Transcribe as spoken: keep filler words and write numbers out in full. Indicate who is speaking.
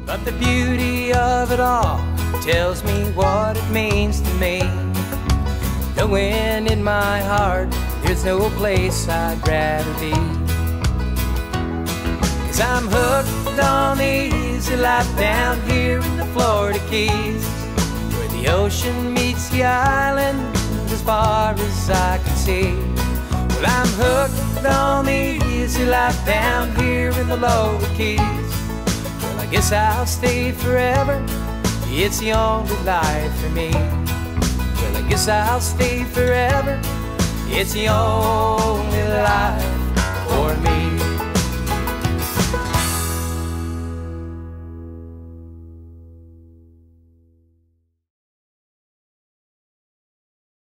Speaker 1: But the beauty of it all tells me what it means to me, knowing in my heart there's no place I'd rather be. Cause I'm hooked on the easy life down here in the Florida Keys, where the ocean meets the island as far as I can see. Well, I'm hooked on the easy life down here in the Lower Keys. Well, I guess I'll stay forever, it's the only life for me. Well, I guess I'll stay forever, it's the only life